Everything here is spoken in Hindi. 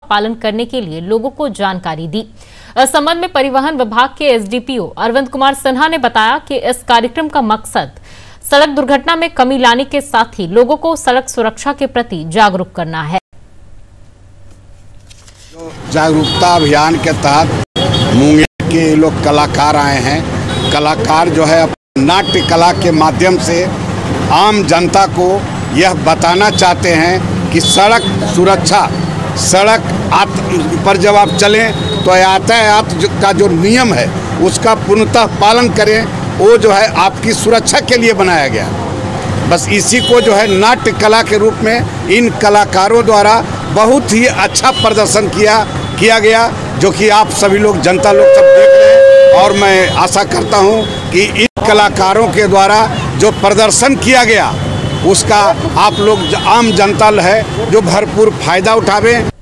पालन करने के लिए लोगों को जानकारी दी। इस संबंध में परिवहन विभाग के एसडीपीओ अरविंद कुमार सिन्हा ने बताया कि इस कार्यक्रम का मकसद सड़क दुर्घटना में कमी लाने के साथ ही लोगों को सड़क सुरक्षा के प्रति जागरूक करना है। जागरूकता अभियान के तहत मुंगेर के लोग कलाकार आए हैं। कलाकार जो है नाट्य कला के माध्यम से आम जनता को यह बताना चाहते हैं कि सड़क सुरक्षा, सड़क पर जब आप चलें तो यातायात का जो नियम है उसका पूर्णतः पालन करें। वो जो है आपकी सुरक्षा के लिए बनाया गया। बस इसी को जो है नाट्य कला के रूप में इन कलाकारों द्वारा बहुत ही अच्छा प्रदर्शन किया गया, जो कि आप सभी लोग, जनता लोग सब देख रहे हैं। और मैं आशा करता हूं कि इन कलाकारों के द्वारा जो प्रदर्शन किया गया उसका आप लोग आम जनता है जो भरपूर फायदा उठावें।